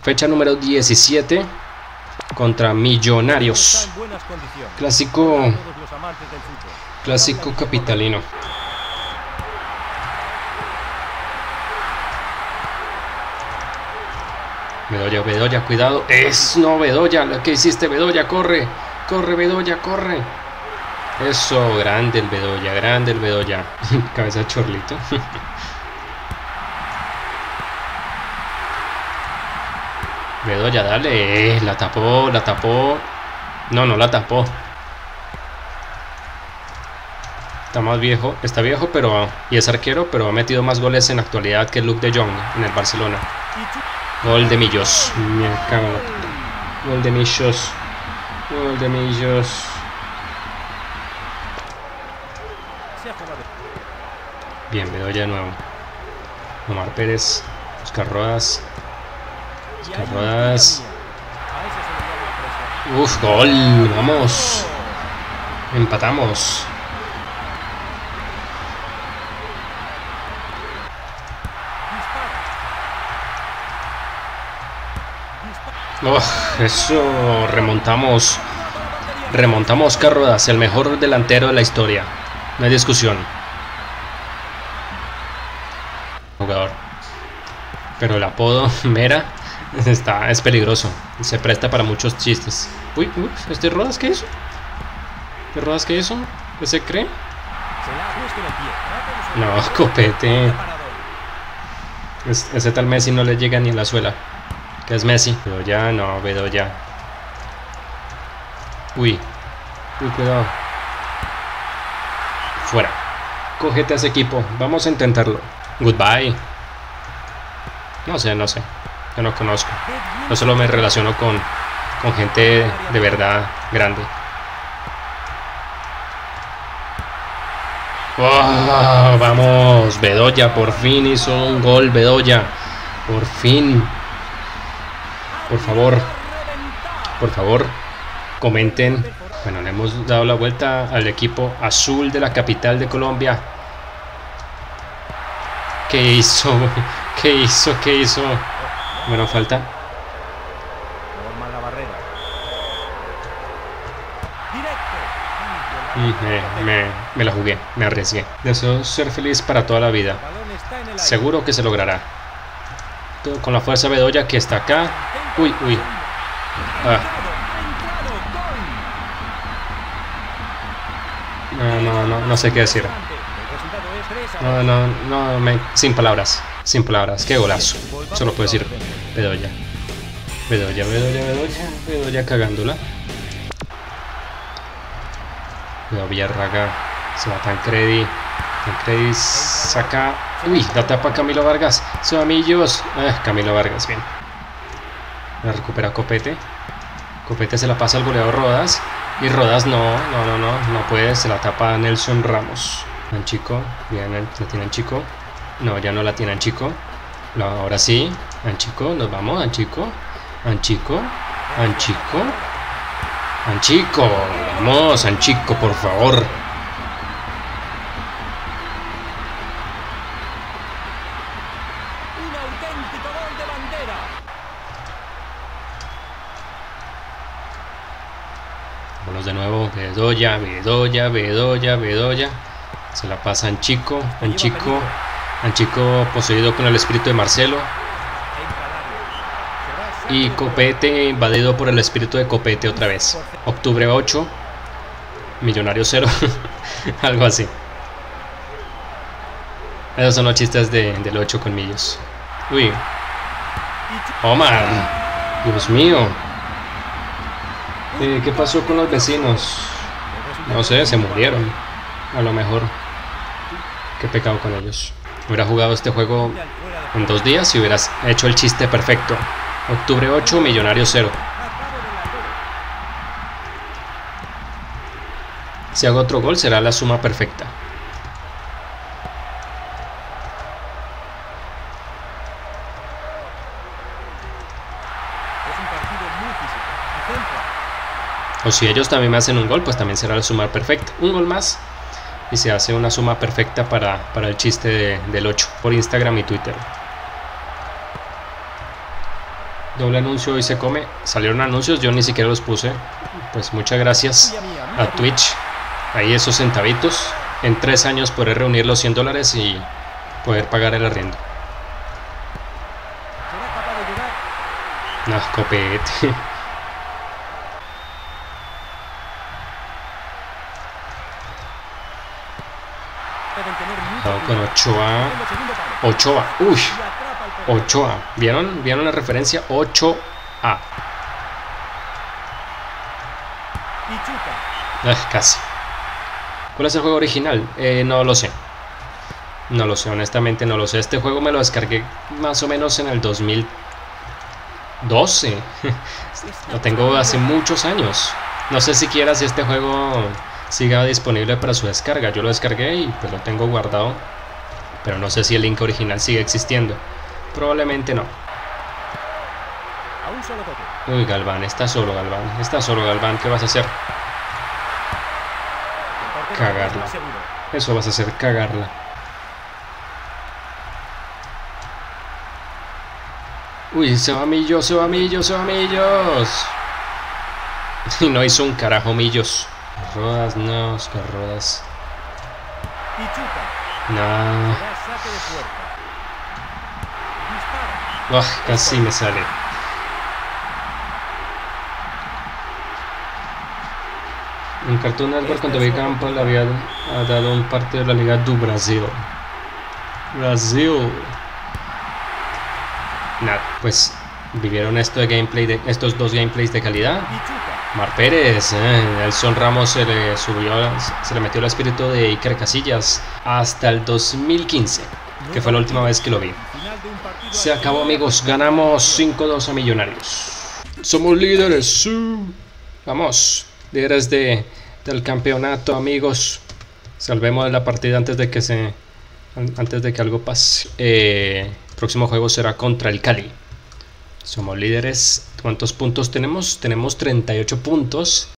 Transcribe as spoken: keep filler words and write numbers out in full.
Fecha número diecisiete contra Millonarios. Clásico, clásico capitalino. Bedoya, Bedoya, cuidado. Es no, Bedoya, lo que hiciste, Bedoya, corre. Corre, Bedoya, corre. Eso, grande el Bedoya, grande el Bedoya. Cabeza de chorlito. Bedoya, dale. La tapó, la tapó. No, no la tapó. Está más viejo, está viejo, pero y es arquero, pero ha metido más goles en la actualidad que Luke de Jong en el Barcelona. Gol de Millos. Me cago. Gol de Millos. Gol de Millos. Bien, Bedoya de nuevo. Omar Pérez. Oscar Rodas. Oscar Rodas. Uf, gol. Vamos. Empatamos. Oh, eso, remontamos. Remontamos Oscar Rodas, el mejor delantero de la historia. No hay discusión. Jugador. Pero el apodo Mera está, es peligroso. Se presta para muchos chistes. Uy, uy, ¿este Rodas qué hizo? ¿Qué Rodas qué hizo? ¿Qué se cree? No, copete. Es, ese tal Messi no le llega ni en la suela. Que es Messi. Bedoya, no, Bedoya. Uy. Uy, cuidado. Fuera. Cógete a ese equipo. Vamos a intentarlo. Goodbye. No sé, no sé. Yo no conozco. Yo solo me relaciono con, con gente de verdad grande. Oh, vamos. Bedoya, por fin hizo un gol. Bedoya. Por fin. Por favor, por favor, comenten. Bueno, le hemos dado la vuelta al equipo azul de la capital de Colombia. ¿Qué hizo? ¿Qué hizo? ¿Qué hizo? Bueno, falta. Me, me, me la jugué, me arriesgué. Deseo ser feliz para toda la vida. Seguro que se logrará. Con la fuerza Bedoya que está acá. Uy, uy. Ah. No, no, no, no sé qué decir. No, no, no, me, sin palabras. Sin palabras. Qué golazo. Solo puedo decir Bedoya. Bedoya, Bedoya, Bedoya. Bedoya cagándola. Cuidado, Villarraga. Se va Tancredi. Tancredi saca. Uy, la tapa Camilo Vargas. Se va Millos. Ah, Camilo Vargas, bien. La recupera Copete. Copete se la pasa al goleador Rodas. Y Rodas no, no, no, no, no puede. Se la tapa Nelson Ramos. Anchico, bien, la tiene Anchico. No, ya no la tiene Anchico. No, ahora sí, Anchico, nos vamos, Anchico. Anchico, Anchico. Anchico, vamos, Anchico, por favor. Vámonos de nuevo, Bedoya, Bedoya, Bedoya, Bedoya. Se la pasa Anchico, Anchico, Anchico poseído con el espíritu de Marcelo. Y Copete invadido por el espíritu de Copete otra vez. Octubre ocho, Millonarios cero, algo así. Esos son los chistes de, del ocho con Millos. Uy. Omar, Dios mío. Eh, ¿Qué pasó con los vecinos? No sé, se murieron. A lo mejor. Qué pecado con ellos. Hubiera jugado este juego en dos días y hubieras hecho el chiste perfecto. Octubre ocho, Millonarios cero. Si hago otro gol será la suma perfecta. O si ellos también me hacen un gol, pues también será la suma perfecta. Un gol más y se hace una suma perfecta para, para el chiste de, del ocho por Instagram y Twitter. Doble anuncio y se come. Salieron anuncios, yo ni siquiera los puse. Pues muchas gracias a Twitch. Ahí esos centavitos. En tres años podré reunir los cien dólares y poder pagar el arriendo. No, copete. Cuidado con Ochoa. Ochoa. Uy. Ochoa. ¿Vieron? ¿Vieron la referencia? ocho A. Eh, casi. ¿Cuál es el juego original? Eh, no lo sé. No lo sé, honestamente no lo sé. Este juego me lo descargué más o menos en el dos mil doce. Lo tengo hace muchos años. No sé siquiera si este juego siga disponible para su descarga. Yo lo descargué y pues lo tengo guardado. Pero no sé si el link original sigue existiendo. Probablemente no. Uy, Galván, está solo Galván. Está solo Galván, ¿qué vas a hacer? Cagarla. Eso vas a hacer, cagarla. Uy, se va Millos, se va Millos, se va Millos. Y no hizo un carajo Millos. Rodas, no, Oscar Rodas. No. Oh, casi me sale. En Cartoon Network, cuando vi Campo le había dado un partido de la Liga do Brasil. Brasil. Nada, pues vivieron esto de gameplay de estos dos gameplays de calidad. Mar Pérez, eh, Nelson Ramos se le subió, se le metió el espíritu de Iker Casillas hasta el dos mil quince, que fue la última vez que lo vi. Se acabó, amigos, ganamos cinco dos a Millonarios. Somos líderes, sí. Vamos, líderes de, del campeonato, amigos. Salvemos la partida antes de que se antes de que algo pase. Eh, el próximo juego será contra el Cali. Somos líderes. ¿Cuántos puntos tenemos? Tenemos treinta y ocho puntos.